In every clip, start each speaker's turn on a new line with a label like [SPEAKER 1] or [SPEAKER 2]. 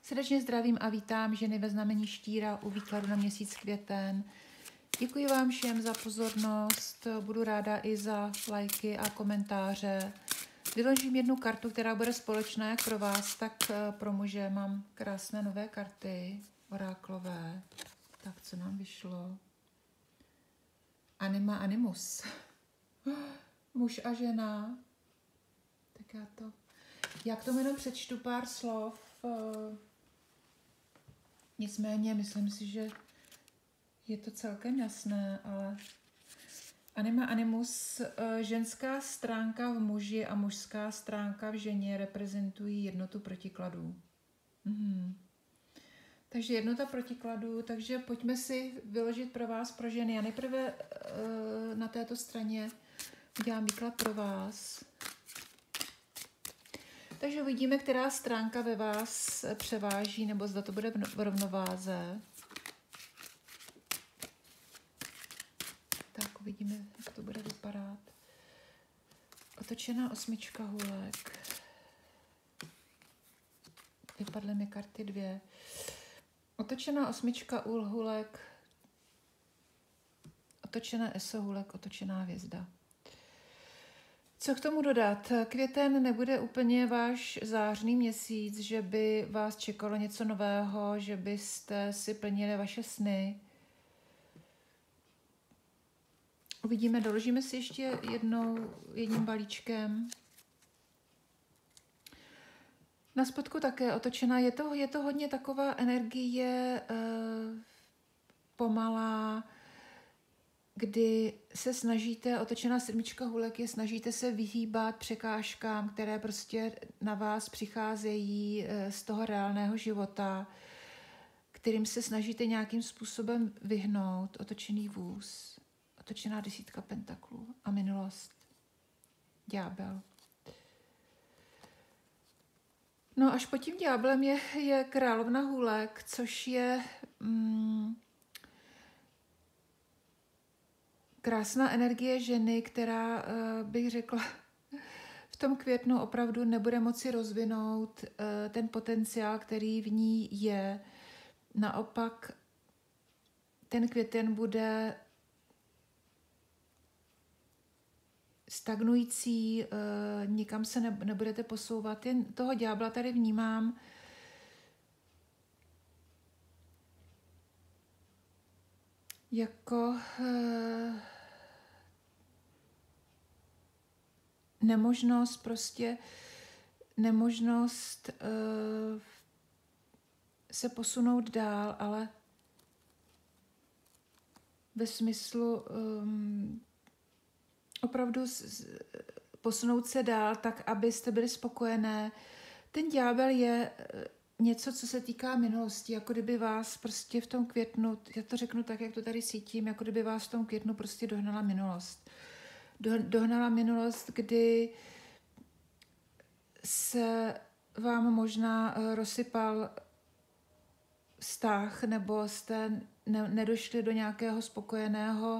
[SPEAKER 1] Srdečně zdravím a vítám ženy ve znamení štíra u výkladu na měsíc květen. Děkuji vám všem za pozornost, budu ráda i za lajky a komentáře. Vyložím jednu kartu, která bude společná jak pro vás, tak pro muže. Mám krásné nové karty, oráklové. Tak, co nám vyšlo? Anima animus. Muž a žena. Tak já k tomu jenom přečtu pár slov. Nicméně myslím si, že je to celkem jasné, ale anima animus, ženská stránka v muži a mužská stránka v ženě reprezentují jednotu protikladů. Takže jednota protikladů, takže pojďme si vyložit pro vás, pro ženy. Já nejprve na této straně udělám výklad pro vás. Takže uvidíme, která stránka ve vás převáží, nebo zda to bude v rovnováze. Tak uvidíme, jak to bude vypadat. Otočená osmička hůlek. Vypadly mi karty 2. Otočená osmička hůlek. Otočené eso hůlek, otočená hvězda. Co k tomu dodat? Květen nebude úplně váš zářný měsíc, že by vás čekalo něco nového, že byste si plnili vaše sny. Uvidíme, doložíme si ještě jedním balíčkem. Na spodku také otočená. Je to hodně taková energie pomalá, kdy se snažíte, otočená sedmička hůlek je, snažíte se vyhýbat překážkám, které prostě na vás přicházejí z toho reálného života, kterým se snažíte nějakým způsobem vyhnout. Otočený vůz, otočená desítka pentaklů a minulost. Ďábel. No až pod tím ďáblem je královna hůlek, což je krásná energie ženy, která, bych řekla, v tom květnu opravdu nebude moci rozvinout ten potenciál, který v ní je. Naopak ten květen bude stagnující, nikam se nebudete posouvat. Jen toho ďábla tady vnímám jako nemožnost se posunout dál, ale ve smyslu opravdu posunout se dál, tak abyste byli spokojené. Ten ďábel je něco, co se týká minulosti, jako kdyby vás prostě v tom květnu, já to řeknu tak, jak to tady cítím, jako kdyby vás v tom květnu prostě dohnala minulost. Dohnala minulost, kdy se vám možná rozsypal vztah, nebo jste nedošli do nějakého spokojeného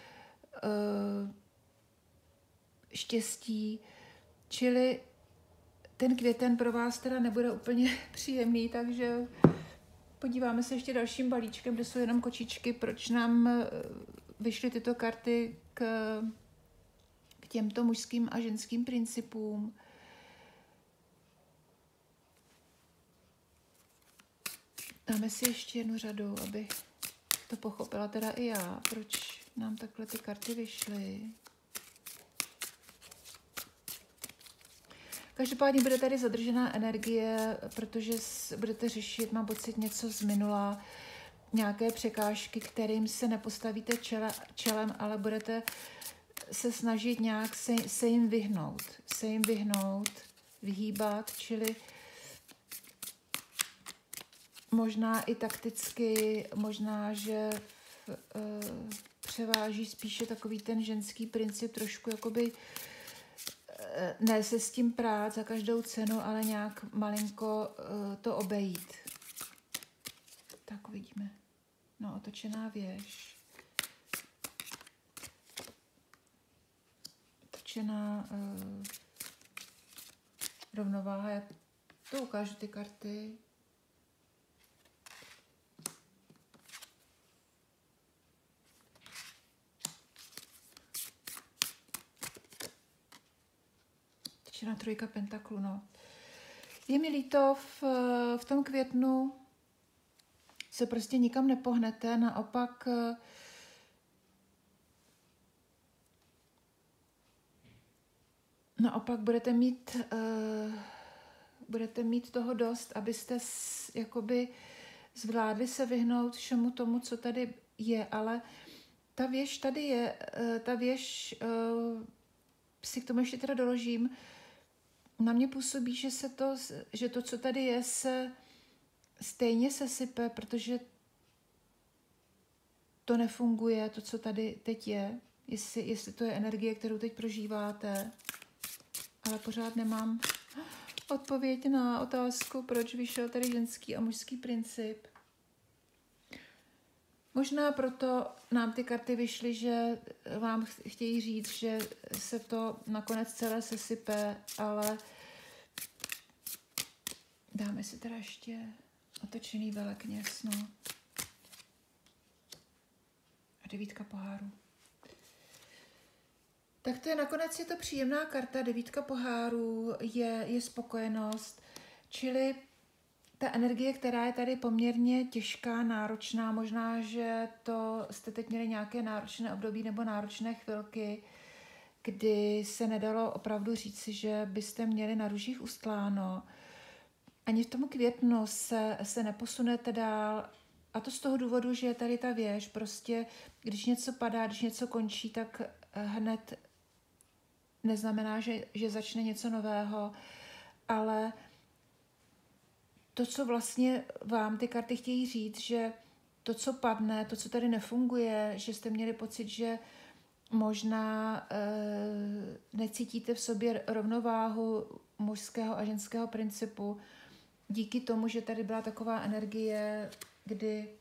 [SPEAKER 1] štěstí. Čili ten květen pro vás teda nebude úplně příjemný, takže podíváme se ještě dalším balíčkem, kde jsou jenom kočičky, proč nám vyšly tyto karty k těmto mužským a ženským principům. Dáme si ještě jednu řadu, aby to pochopila teda i já, proč nám takhle ty karty vyšly. Každopádně bude tady zadržená energie, protože budete řešit, mám pocit, něco z minula, nějaké překážky, kterým se nepostavíte čelem, ale budete se snažit nějak se jim vyhnout, vyhýbat, čili možná i takticky, možná, že převáží spíše takový ten ženský princip, trošku jakoby ne se s tím prát za každou cenu, ale nějak malinko to obejít. Tak uvidíme. No, otočená věž. Otočená rovnováha. Já to ukážu ty karty. Otočená trojka pentaklu, no. Je mi líto, v tom květnu se prostě nikam nepohnete, naopak budete mít toho dost, abyste jakoby zvládli se vyhnout všemu tomu, co tady je, ale ta věž tady je, si k tomu ještě teda doložím, na mě působí, že to, co tady je, se stejně sesype, protože to nefunguje, to, co tady teď je, jestli to je energie, kterou teď prožíváte, ale pořád nemám odpověď na otázku, proč vyšel tady ženský a mužský princip. Možná proto nám ty karty vyšly, že vám chtějí říct, že se to nakonec celé sesype, ale dáme si teda ještě otočený velekněz, no. A 9 pohárů. Tak to je nakonec je to příjemná karta, 9 pohárů, je spokojenost, čili ta energie, která je tady poměrně těžká, náročná, možná, že to jste teď měli nějaké náročné období nebo náročné chvilky, kdy se nedalo opravdu říci, že byste měli na růžích ustláno. Ani v tom květnu se neposunete dál, a to z toho důvodu, že je tady ta věž, prostě když něco padá, když něco končí, tak hned neznamená, že začne něco nového, ale to, co vlastně vám ty karty chtějí říct, že to, co padne, to, co tady nefunguje, že jste měli pocit, že možná necítíte v sobě rovnováhu mužského a ženského principu, díky tomu, že tady byla taková energie, kdy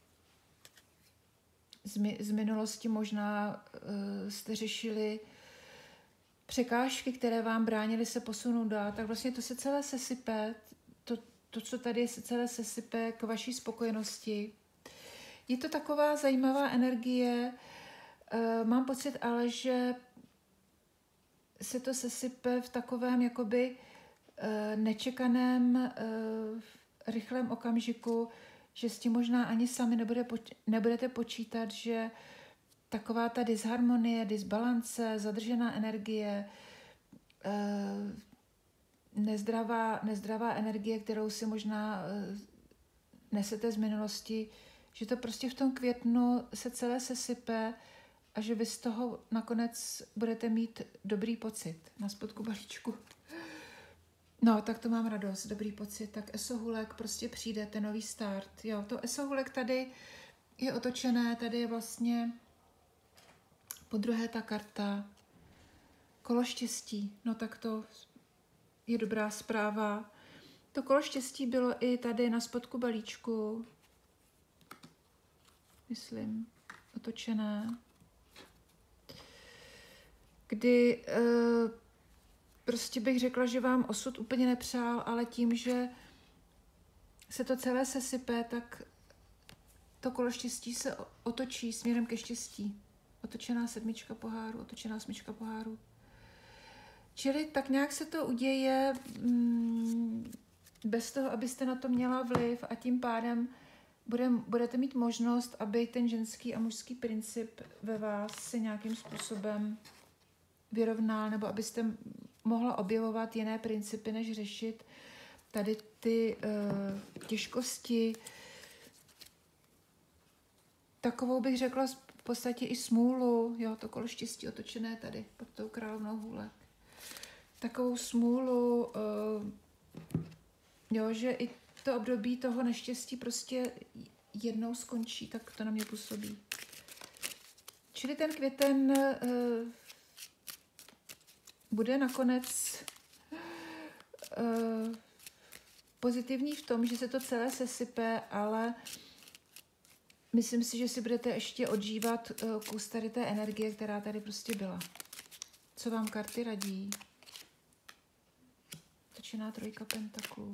[SPEAKER 1] z minulosti možná jste řešili překážky, které vám bránily se posunout dál, tak vlastně to se celé sesype, to, co tady je, se celé sesype k vaší spokojenosti. Je to taková zajímavá energie, mám pocit ale, že se to sesype v takovém jakoby nečekaném, rychlém okamžiku, že s tím možná ani sami nebudete počítat, že taková ta disharmonie, disbalance, zadržená energie, nezdravá energie, kterou si možná nesete z minulosti, že to prostě v tom květnu se celé sesype a že vy z toho nakonec budete mít dobrý pocit na spodku balíčku. No, tak to mám radost, dobrý pocit. Tak esohulek, prostě přijde ten nový start. Jo, to esohulek tady je otočené, tady je vlastně podruhé ta karta. Kolo štěstí, no tak to je dobrá zpráva. To kolo štěstí bylo i tady na spodku balíčku. Myslím, otočené. Kdy prostě bych řekla, že vám osud úplně nepřál, ale tím, že se to celé sesype, tak to kolo štěstí se otočí směrem ke štěstí. Otočená 7 poháru, otočená 8 poháru. Čili tak nějak se to uděje bez toho, abyste na to měla vliv a tím pádem budete mít možnost, aby ten ženský a mužský princip ve vás se nějakým způsobem vyrovnal, nebo abyste mohla objevovat jiné principy, než řešit tady ty těžkosti. Takovou bych řekla v podstatě i smůlu, jo, to kolo štěstí otočené tady pod tou královnou hůlek. Takovou smůlu, jo, že i to období toho neštěstí prostě jednou skončí, tak to na mě působí. Čili ten květen bude nakonec pozitivní v tom, že se to celé sesype, ale myslím si, že si budete ještě odžívat kus tady té energie, která tady prostě byla. Co vám karty radí? Točená 3 pentaklů.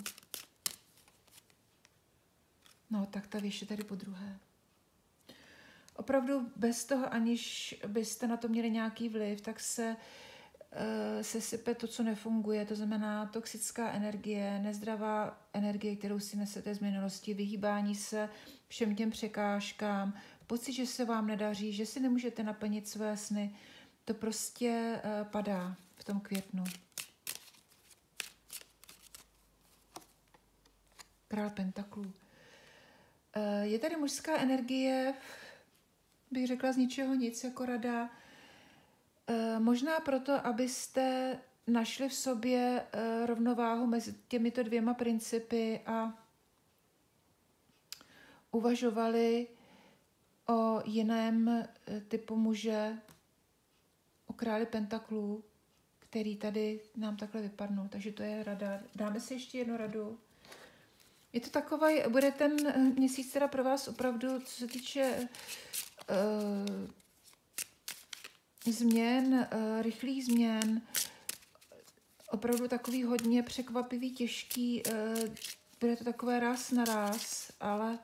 [SPEAKER 1] No, tak ta věž je tady podruhé. Opravdu bez toho, aniž byste na to měli nějaký vliv, tak se sesype to, co nefunguje, to znamená toxická energie, nezdravá energie, kterou si nesete z minulosti, vyhýbání se všem těm překážkám, pocit, že se vám nedaří, že si nemůžete naplnit své sny, to prostě padá v tom květnu. Král pentaklů. Je tady mužská energie, bych řekla z ničeho nic, jako rada. Možná proto, abyste našli v sobě rovnováhu mezi těmito dvěma principy a uvažovali o jiném typu muže, o králi pentaklů, který tady nám takhle vypadnul. Takže to je rada. Dáme si ještě jednu radu. Je to takový, bude ten měsíc teda pro vás opravdu, co se týče změn, rychlých změn, opravdu takový hodně překvapivý, těžký, bude to takové ráz na ráz, ale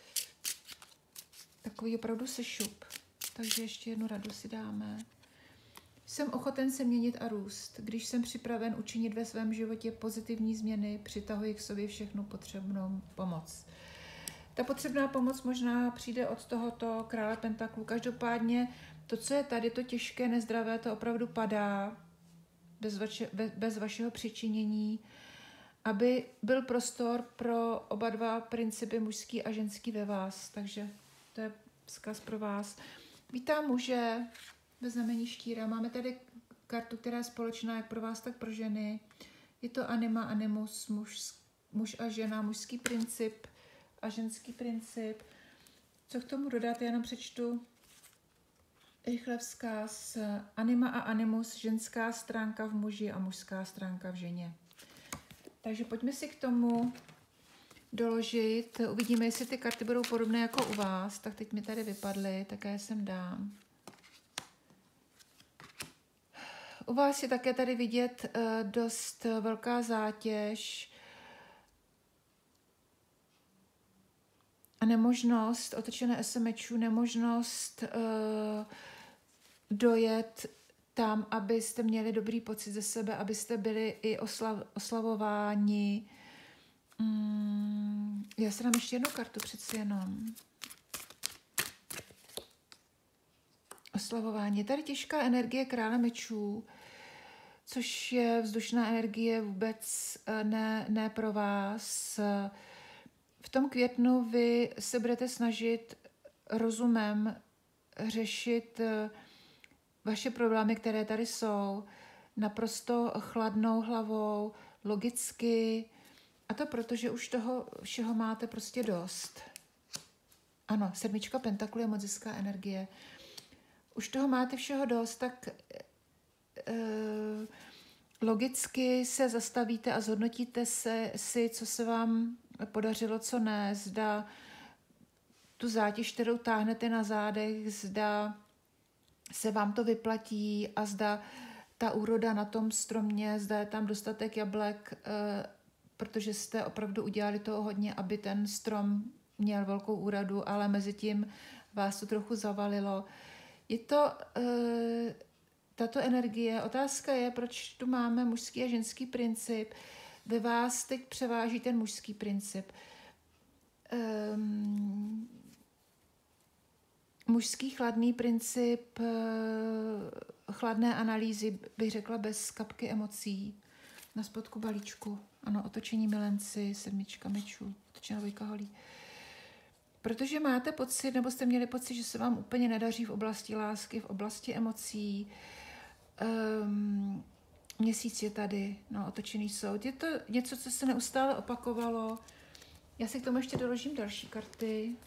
[SPEAKER 1] takový opravdu sešup. Takže ještě jednu radu si dáme. Jsem ochoten se měnit a růst. Když jsem připraven učinit ve svém životě pozitivní změny, přitahuji k sobě všechnu potřebnou pomoc. Ta potřebná pomoc možná přijde od tohoto krále pentaklů. Každopádně to, co je tady, to těžké, nezdravé, to opravdu padá bez vašeho přičinění, aby byl prostor pro oba dva principy mužský a ženský ve vás. Takže to je vzkaz pro vás. Vítám muže ve znamení štíra. Máme tady kartu, která je společná jak pro vás, tak pro ženy. Je to anima, animus, muž a žena, mužský princip a ženský princip. Co k tomu dodat, já jenom přečtu rychle vzkaz. Anima a animus, ženská stránka v muži a mužská stránka v ženě. Takže pojďme si k tomu doložit. Uvidíme, jestli ty karty budou podobné jako u vás. Tak teď mi tady vypadly, tak já sem dám. U vás je také tady vidět dost velká zátěž a nemožnost, otočené SMčů, nemožnost dojet tam, abyste měli dobrý pocit ze sebe, abyste byli i oslavováni. Já si dám ještě jednu kartu přeci jenom. Oslavování. Je tady těžká energie krále mečů, což je vzdušná energie vůbec ne pro vás. V tom květnu vy se budete snažit rozumem řešit vaše problémy, které tady jsou, naprosto chladnou hlavou, logicky, a to proto, že už toho všeho máte prostě dost. Ano, 7 pentaklů je moc hezká energie. Už toho máte všeho dost, tak logicky se zastavíte a zhodnotíte si, co se vám podařilo, co ne. Zda tu zátěž, kterou táhnete na zádech, zda se vám to vyplatí a zda ta úroda na tom stromě, zda je tam dostatek jablek, protože jste opravdu udělali toho hodně, aby ten strom měl velkou úrodu, ale mezi tím vás to trochu zavalilo. Je to tato energie. Otázka je, proč tu máme mužský a ženský princip. Ve vás teď převáží ten mužský princip. Mužský chladný princip, chladné analýzy, bych řekla bez kapky emocí. Na spodku balíčku. Ano, otočení milenci, 7 mečů, otočená 2 holí. Protože máte pocit, nebo jste měli pocit, že se vám úplně nedaří v oblasti lásky, v oblasti emocí. Měsíc je tady, no, otočený soud. Je to něco, co se neustále opakovalo. Já si k tomu ještě doložím další karty.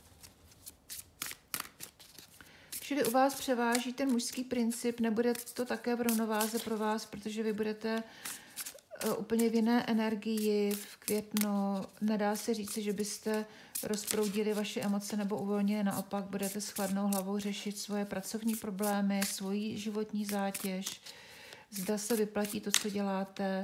[SPEAKER 1] Čili u vás převáží ten mužský princip, nebude to také v rovnováze pro vás, protože vy budete úplně v jiné energii v květnu. Nedá se říct, že byste rozproudili vaše emoce nebo uvolnili, naopak budete s chladnou hlavou řešit svoje pracovní problémy, svoji životní zátěž. Zda se vyplatí to, co děláte.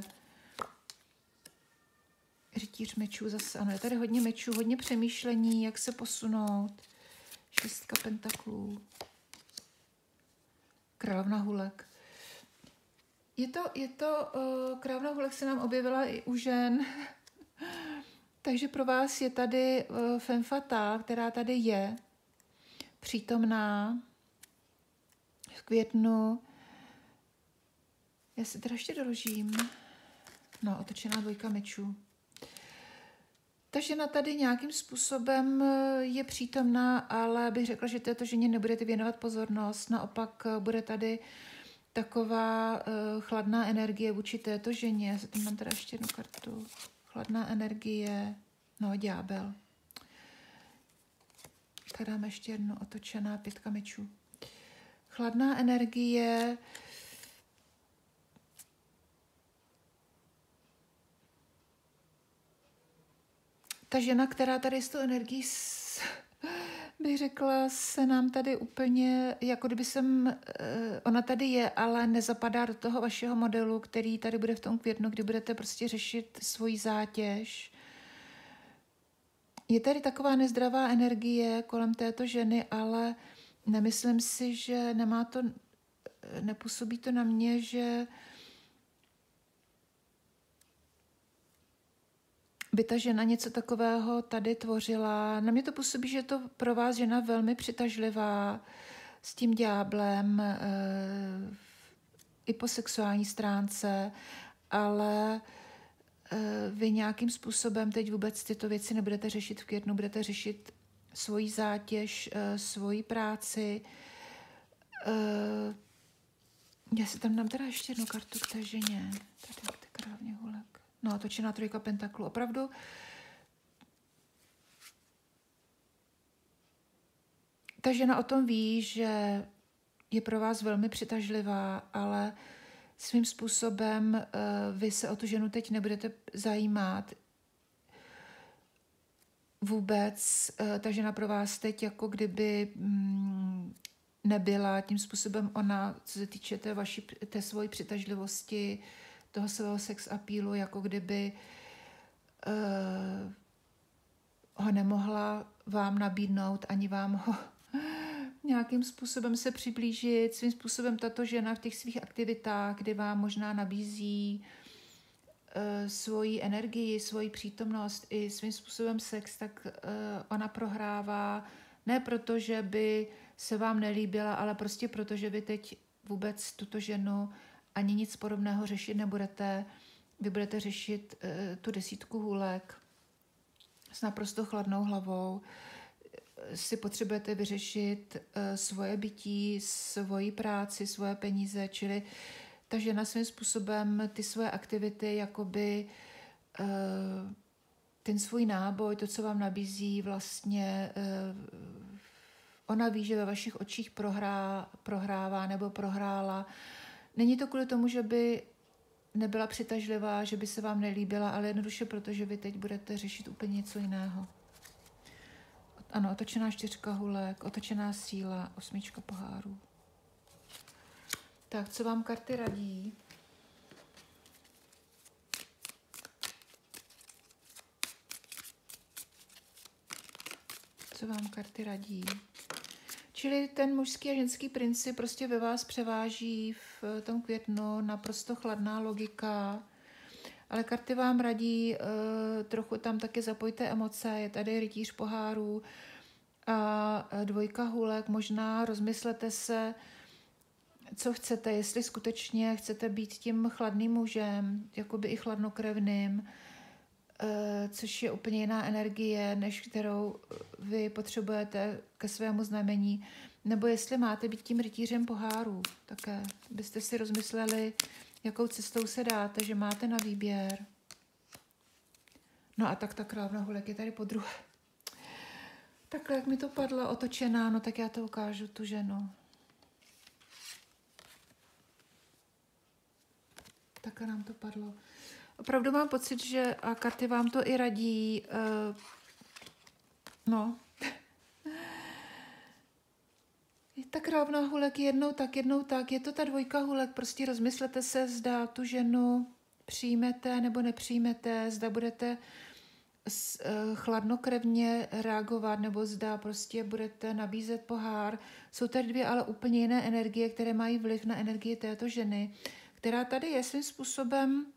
[SPEAKER 1] Rytíř mečů zase, ano, je tady hodně mečů, hodně přemýšlení, jak se posunout. 6 pentaklů. Královna hůlek. Krávna hulek se nám objevila i u žen, takže pro vás je tady femme fatale, která tady je přítomná v květnu. Já si teda ještě doložím. No, otočená dvojka mečů. Ta žena tady nějakým způsobem je přítomná, ale bych řekla, že této ženě nebudete věnovat pozornost. Naopak bude tady taková chladná energie vůči této ženě. Já se tam mám teda ještě jednu kartu. Chladná energie. No, ďábel. Tady dáme ještě jednu otočená 5 mečů. Chladná energie. Ta žena, která tady s tou energií, bych řekla, se nám tady úplně, jako kdyby ona tady je, ale nezapadá do toho vašeho modelu, který tady bude v tom květnu, kdy budete prostě řešit svoji zátěž. Je tady taková nezdravá energie kolem této ženy, ale nemyslím si, že nepůsobí to na mě, že by ta žena něco takového tady tvořila. Na mě to působí, že je to pro vás žena velmi přitažlivá s tím ďáblem i po sexuální stránce, ale vy nějakým způsobem teď vůbec tyto věci nebudete řešit v květnu, budete řešit svoji zátěž, svoji práci. Já si tam dám teda ještě jednu kartu k té ženě. Tady k té krávně hulek. No, točená 3 pentaklu. Opravdu ta žena o tom ví, že je pro vás velmi přitažlivá, ale svým způsobem vy se o tu ženu teď nebudete zajímat. Vůbec ta žena pro vás teď jako kdyby nebyla. Tím způsobem ona, co se týče té svojí přitažlivosti, toho svého sex appealu, jako kdyby ho nemohla vám nabídnout, ani vám ho nějakým způsobem se přiblížit. Svým způsobem tato žena v těch svých aktivitách, kdy vám možná nabízí svoji energii, svoji přítomnost i svým způsobem sex, tak ona prohrává. Ne proto, že by se vám nelíbila, ale prostě proto, že vy teď vůbec tuto ženu ani nic podobného řešit nebudete. Vy budete řešit tu 10 hůlek s naprosto chladnou hlavou. Si potřebujete vyřešit svoje bytí, svoji práci, svoje peníze, čili ta žena svým způsobem ty svoje aktivity, jakoby ten svůj náboj, to, co vám nabízí, vlastně ona ví, že ve vašich očích prohrává nebo prohrála. Není to kvůli tomu, že by nebyla přitažlivá, že by se vám nelíbila, ale jednoduše proto, že vy teď budete řešit úplně něco jiného. Ano, otočená 4 hulek, otočená síla, 8 pohárů. Tak, co vám karty radí? Co vám karty radí? Čili ten mužský a ženský princip prostě ve vás převáží v tom květnu, naprosto chladná logika, ale karty vám radí, trochu tam taky zapojte emoce, je tady rytíř pohárů a 2 hůlek, možná rozmyslete se, co chcete, jestli skutečně chcete být tím chladným mužem, jakoby i chladnokrevným, což je úplně jiná energie, než kterou vy potřebujete ke svému znamení, nebo jestli máte být tím rytířem pohárů, také byste si rozmysleli, jakou cestou se dáte, že máte na výběr. No a tak ta krávna hulek je tady podruhé. Takhle, jak mi to padlo otočená, no tak já to ukážu, tu ženu. Takhle nám to padlo. Opravdu mám pocit, že a karty vám to i radí. No. Ta krávna hulek jednou tak. Je to ta 2 hulek. Prostě rozmyslete se, zda tu ženu přijmete nebo nepřijmete, zda budete chladnokrevně reagovat, nebo zda prostě budete nabízet pohár. Jsou tady 2 ale úplně jiné energie, které mají vliv na energii této ženy, která tady je svým způsobem,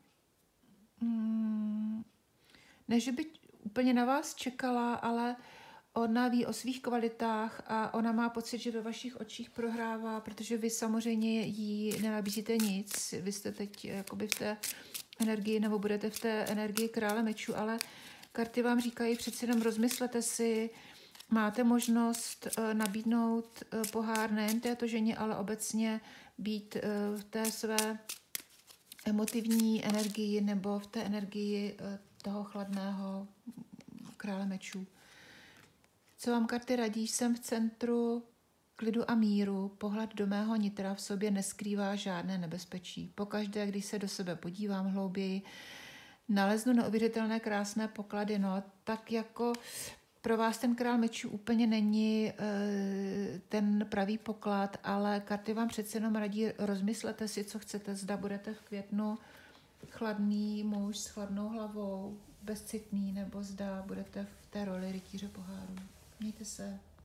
[SPEAKER 1] ne, že by úplně na vás čekala, ale ona ví o svých kvalitách a ona má pocit, že ve vašich očích prohrává, protože vy samozřejmě jí nenabízíte nic. Vy jste teď jakoby v té energii, nebo budete v té energii krále mečů, ale karty vám říkají, přeci jenom rozmyslete si, máte možnost nabídnout pohár nejen této ženě, ale obecně být v té své emotivní energii nebo v té energii toho chladného krále mečů. Co vám karty radí? Jsem v centru klidu a míru. Pohled do mého nitra v sobě neskrývá žádné nebezpečí. Pokaždé, když se do sebe podívám hlouběji, naleznu neuvěřitelné krásné poklady. No, tak jako pro vás ten král mečů úplně není ten pravý poklad, ale karty vám přece jenom radí, rozmyslete si, co chcete. Zda budete v květnu chladný muž s chladnou hlavou, bezcitný, nebo zda budete v té roli rytíře poháru. Mějte se.